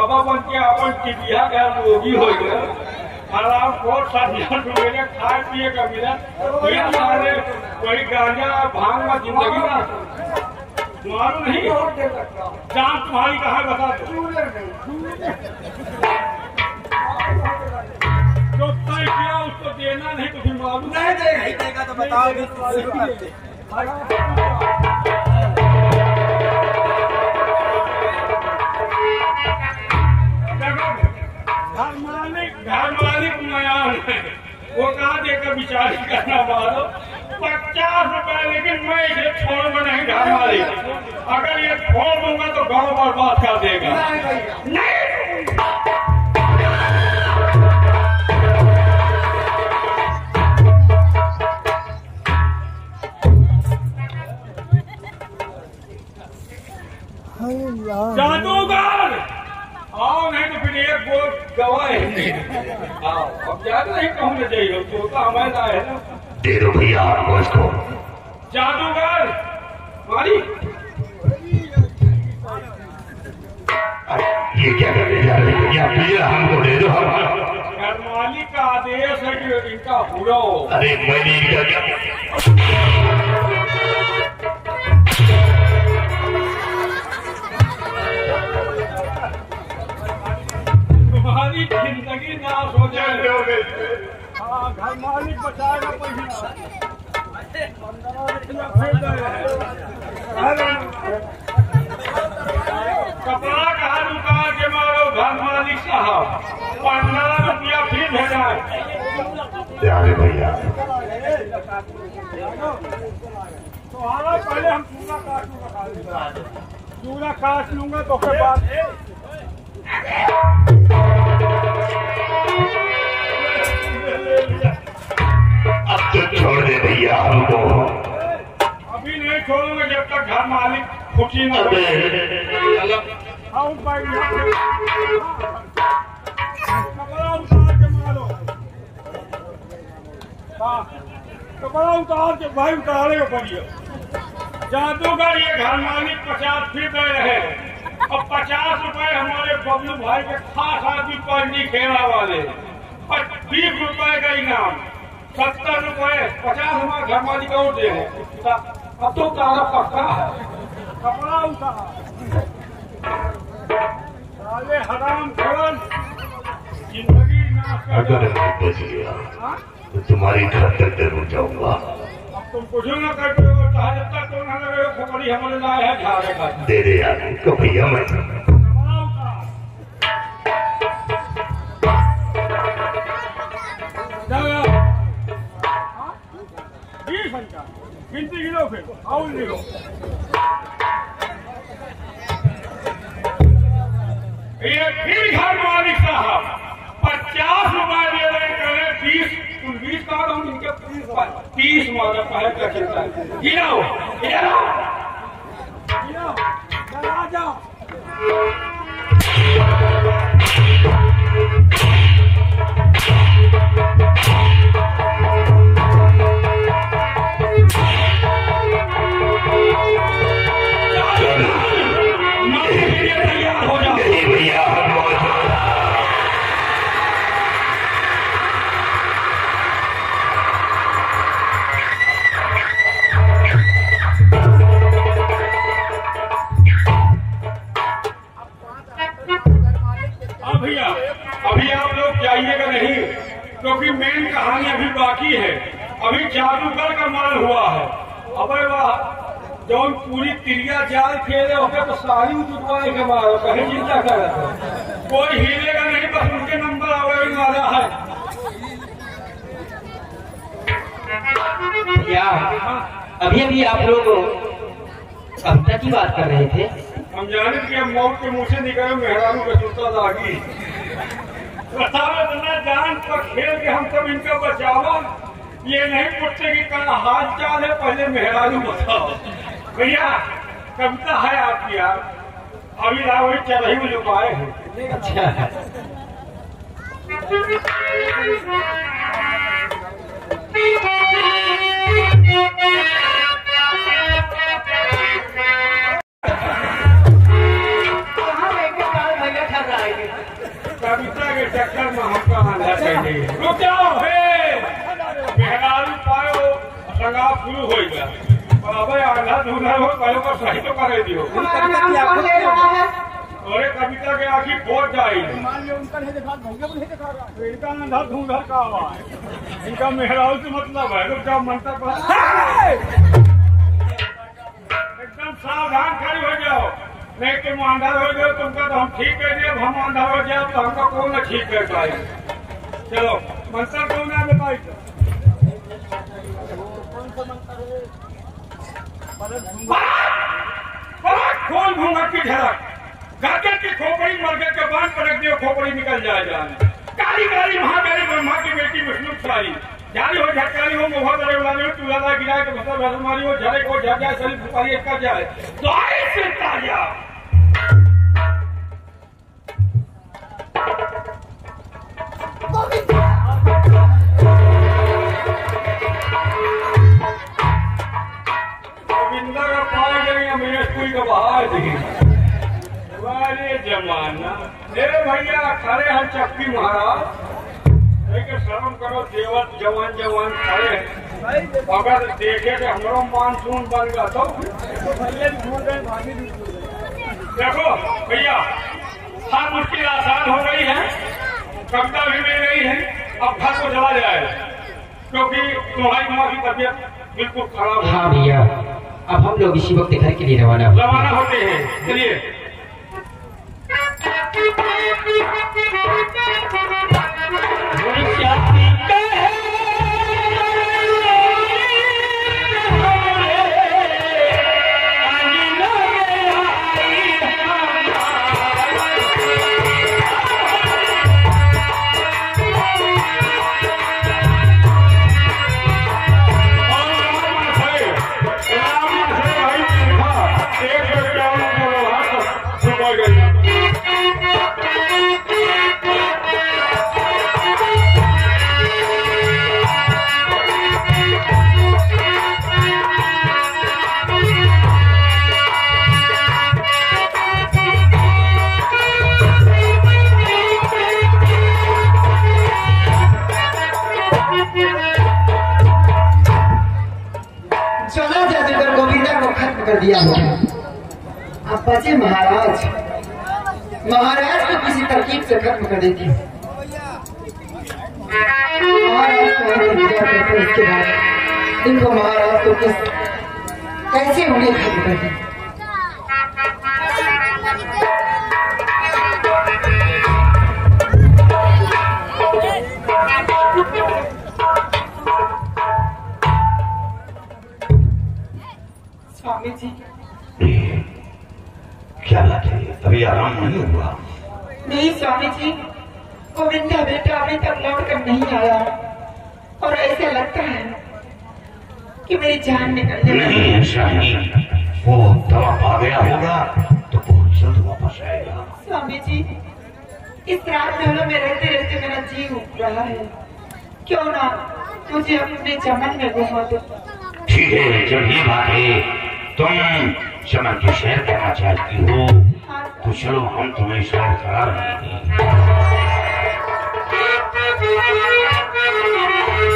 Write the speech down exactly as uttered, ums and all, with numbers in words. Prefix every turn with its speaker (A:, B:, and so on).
A: बाबा बन के अपन टिबिया का रोगी हो गया। आराम को सदियों मेरे खाए पिए का मिला, ये सारे कोई गांजा भांग में जिंदगी ना मालूम नहीं। जान तुम्हारी कहाँ बता दो जो तय किया उसको देना नहीं, कुछ मालूम
B: नहीं देगा तो बताओ।
A: घर मालिक घर मालिक मयान है, वो कहा देकर विचार करना मारो पचास रुपए, लेकिन मैं इसे छोड़ूंगा नहीं। घर मालिक अगर ये छोड़ दूंगा तो गांव बर्बाद कर देगा। नहीं जादूगर आओ, नहीं तो फिर एक वो गवाए आओ। अब ज्यादा नहीं कहूँगा चाहिए तो हमारा है ना।
C: दे दो भैया आपको इसको।
A: जादूगर मारी
C: ये क्या कर रहे हैं भैया, प्लीज हमको दे दो।
A: घर मालिक का आदेश है कि इनका पूरा हो।
C: अरे मैंने इनका क्या
A: तुम्हारी जिंदगी नाश हो जाए। हाँ घर मालिक बचाएगा पैसा। कपड़ा कहा दुकान के मारो घर मालिक साहब, पंद्रह रुपया फिर भेजाए।
C: भैया
A: तो हाँ पहले हम चूड़ा काट लूंगा, चूड़ा काट लूंगा तो फिर बाद
C: अब तो छोड़ दे भैया हमको।
A: अभी नहीं छोड़ूंगा जब तक घर मालिक खुशी न दे। कपड़ा उतार के मारो, कपड़ा उतार के भाई उतारे को पड़िए। जादूगर ये घर मालिक पचास फीट दे रहे, और पचास रुपए हमारे बबलू भाई के खास आदमी पंजी खेला वाले, और बीस रुपए का इनाम, सत्तर रुपए, पचास हमारे घर मालिक और दे रहे। अब तो तारा पक्का है। कपड़ा उतार साले हराम खोल, जिंदगी नाश कर।
C: अगर मैं बच गया तो तुम्हारी घर तक जरूर जाऊंगा।
A: अब तुम कुछ न करते हो, जब तक तुम न लगे खोपड़ी हमारे लाए है झाड़े का।
C: दे दे यार तो भैया मैं
A: गिनती गिनो फिर आओ गिनो। ये फिर घर मालिक साहब पचास रुपए दे रहे करे, बीस बीस का हम इनके तीस मारा पहले का चलता है। गिनो गिनो गिनो चला जाओ। अभी आप लोग जाइएगा नहीं, क्योंकि मेन कहानी अभी बाकी है। अभी जादूगर का माल हुआ है। अबे वाह जौन पूरी तिरिया जाल खेले होते तो सारी जुटवाए के मारो, कहीं चिंता कर कोई हिलेगा नहीं, बस उनके नंबर आवे मारा है।
B: क्या अभी अभी आप लोग कविता की बात कर रहे थे?
A: हम जाने कि हम मौत के मुंह से निकले मेहरानू का जूता लागी। इतना जान पर खेल के हम सब इनका बचावा, ये नहीं पूछते कि क्या हाल चाल है, पहले मेहरानू बताओ। भैया कविता है आपकी यार, अभी रावड़ी चल रही जो पाए हैं।
B: अच्छा कहाँ लेके जा भैया ठहरा जाएंगे।
A: कविता के चक्कर में हम कहाँ जाते रुक जाओ हे मेहरारू पायो लगा शुरू हो गया अबे आधा धुना हो पायो का सही तो करे दियो अरे कविता के आखिर पहुंच जाएगी इनका अंधा धुंधर का आवाज इनका मेहरारू से मतलब है रुक जाओ मंत्र पर एकदम सावधान खड़ी हो जाओ नहीं तुम अंधार हो जाओ तुमका तो हम ठीक कर दिए हम अंधार हो जाए तो हमका कौन ना ठीक कर पाए चलो मंत्र कौन है बताइए खोल घूंघट की झलक गाजर की खोपड़ी मरकर के बांध पर रख दियो खोपड़ी निकल जाए जाने काली काली महाकाली ब्रह्मा की बेटी विष्णु सारी जारी हो झटकारी हो मुहा दरे उड़ाने हो चूल्हा गिराए तो भसर भसर मारी हो झड़े को झट जाए शरीर फुकारी इसका जाए तो आए से ताजा गोविंदा का पाए गए मेरे स्कूल का बाहर दी वाले जमाना अरे भैया खड़े हम चक्की महाराज शर्म करो देवर जवान जवान खड़े हैं अगर देखे कि हमारा मानसून बन गया तो देखो भैया हर मुश्किल आसान हो रही है कविता भी मिल रही है अब घर को चला जाए क्योंकि तुम्हारी माँ की तबीयत बिल्कुल खराब है।
B: हाँ भैया अब हम लोग इसी वक्त घर के लिए रवाना
A: रवाना होते हैं चलिए
D: कर दिया हो अब बचे महाराज महाराज को किसी तरकीब से खत्म कर देती महाराज को इसके बाद इनको महाराज को किस कैसे उन्हें खत्म कर दी स्वामी जी
C: क्या बात है अभी आराम नहीं हुआ?
D: नहीं स्वामी जी गोविंदा बेटा अभी तक लौट कर नहीं आया और ऐसा लगता है कि मेरी जान निकलने
C: नहीं ऐसा नहीं वो दवा पा गया होगा तो बहुत जल्द वापस आएगा।
D: स्वामी जी इस रात महलों में रहते रहते मेरा जीव उठ रहा है क्यों ना मुझे अपने चमन में घुमा दो।
C: ठीक है जब ये बात है तुम चमन के शहर करना चाहती हो तो चलो हम तुम्हें शहर करा रहे हैं।